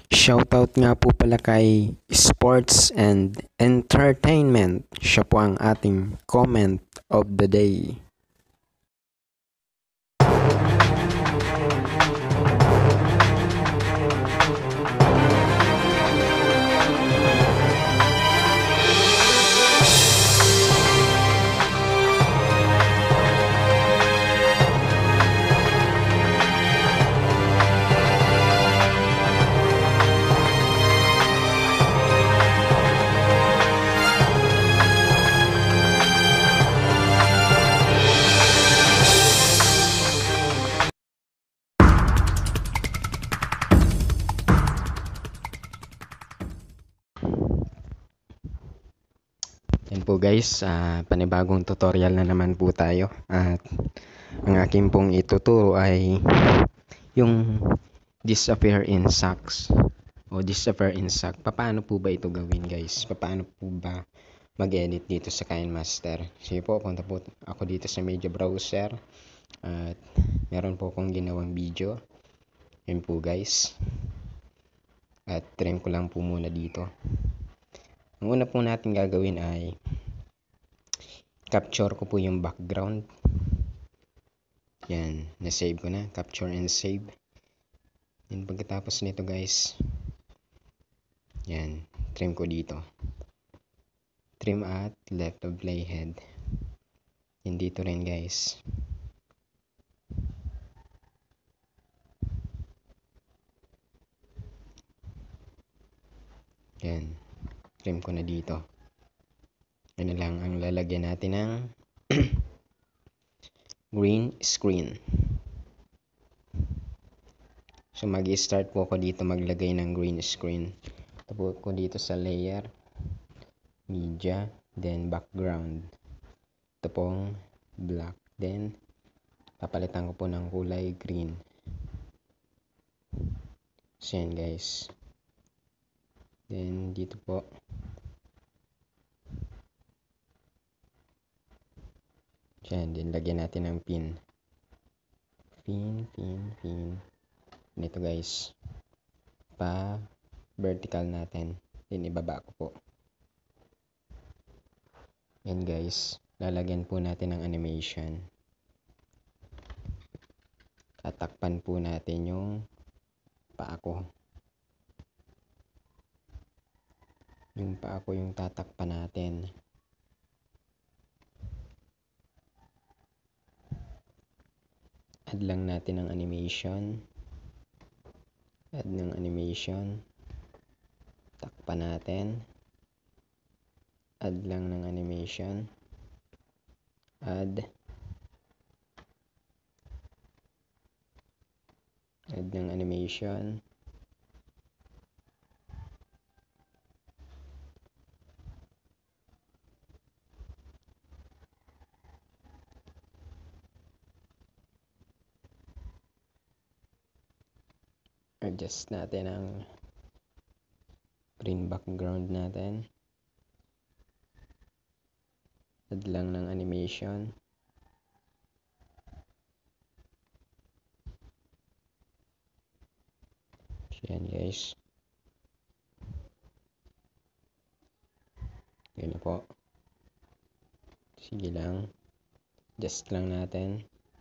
Shoutout nga po pala kay Sports and Entertainment. Siya po ang ating comment of the day. Yan po guys, panibagong tutorial na naman po tayo. At ang aking pong ituturo ay yung disappear in socks o disappear in sock. Paano po ba ito gawin guys? Paano po ba mag-edit dito sa KineMaster? Sige po, punta po ako dito sa media browser at meron po akong ginawang video. Yan po guys. At trim ko lang po muna dito. Ang una po natin gagawin ay capture ko po yung background. Yan, na-save ko na. Capture and save. Yan, pagkatapos nito guys, yan, trim ko dito. Trim at left of playhead. Yan dito rin guys. Yan, trim ko na dito. Ano lang ang lalagyan natin ng green screen. So mag-start po ako dito maglagay ng green screen. Tapos ko dito sa layer, media, then background. Ito pong black. Then papalitan ko po ng kulay green. So yan guys. Then dito po yan, din lagyan natin ng pin. Pin. Nito guys. Pa vertical natin. Then ibaba ko po. Yan guys. Lalagyan po natin ng animation. Tatakpan po natin yung paa ko. Yung paa ko yung tatakpan natin. Add lang natin ng animation. Add ng animation. Takpan natin. Add lang ng animation. Add ng animation. Adjust natin ang green background natin. Add lang ng animation. Yan guys. Yan na po. Sige lang. Adjust lang natin.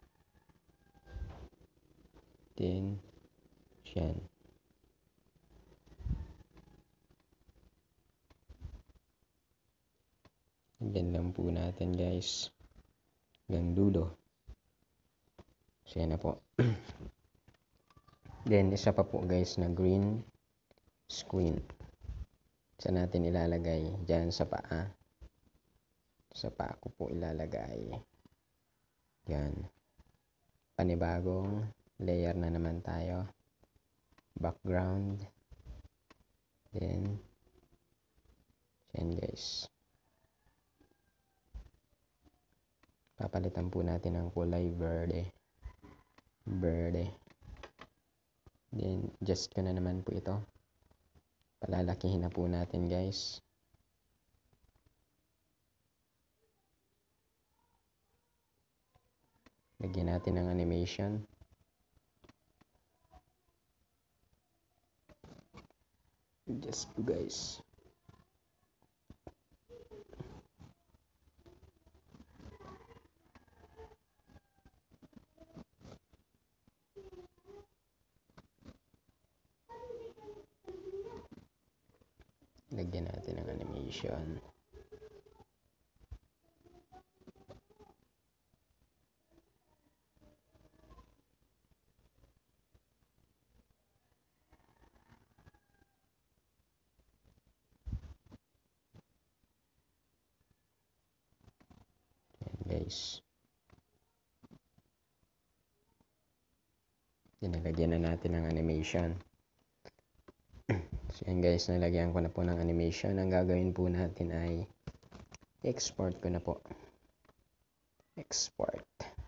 Then yan. Yan lang po natin guys. Hanggang dulo. So yan na po. Then isa pa po guys na green screen. Saan natin ilalagay? Diyan sa paa. Sa paa ko po ilalagay. Yan. Panibagong layer na naman tayo. Background. Then yan guys. Papalitan po natin ng kulay verde. Then adjust ko na naman po ito. Palalakihin na po natin guys. Lagyan natin ng animation. Adjust po guys. Lagyan natin ng animation. Guys, nilagyan na natin ng animation. So yan guys, nalagyan ko na po ng animation. Ang gagawin po natin ay export ko na po. Export.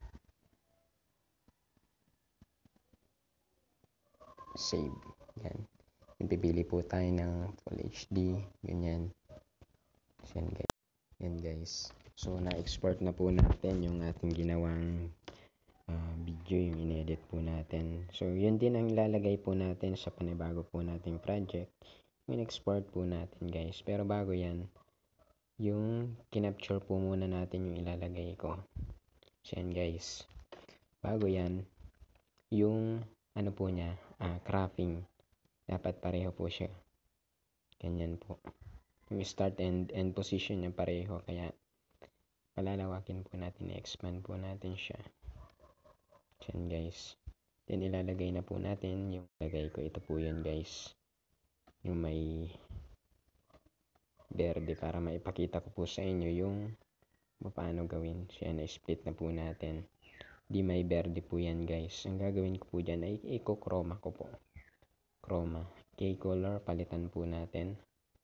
Save. Yan. Pipili po tayo ng Full HD. Ganyan. So yan guys. Yan guys. So na-export na po natin yung ating ginawang video, yung inedit po natin. So yun din ang ilalagay po natin sa panibago po nating project. Yung export po natin guys. Pero bago yan, yung kinapture po muna natin yung ilalagay ko. So yan guys. Bago yan, yung ano po niya, cropping. Dapat pareho po siya. Ganyan po. Yung start and end position niya pareho. Kaya palalawakin po natin, i-expand po natin siya. Yan guys. Then ilalagay na po natin yung lagay ko. Ito po yun guys. Yung may verde para maipakita ko po sa inyo yung paano gawin. So yan, split na po natin. Di may verde po yan guys. Ang gagawin ko po dyan ay i-chroma ko po. Chroma. K-color, palitan po natin.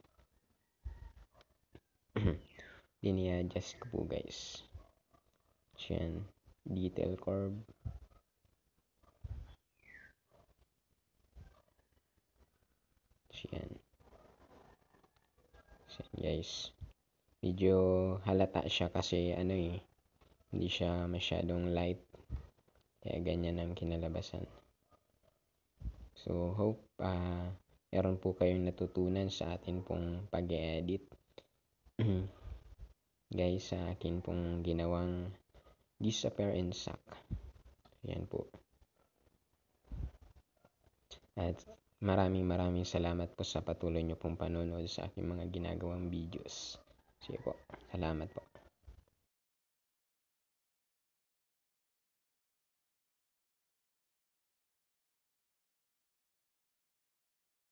Then i-adjust ko po guys. So yan, detail curve. So yan. So yan guys. Medyo halata siya kasi hindi siya masyadong light. Kaya ganyan ang kinalabasan. So hope meron po kayong natutunan sa atin pong pag-edit. Guys, sa akin pong ginawang disappear in sack. Yan po. At maraming salamat po sa patuloy nyo pong panonood sa aking mga ginagawang videos. Sige po. Salamat po.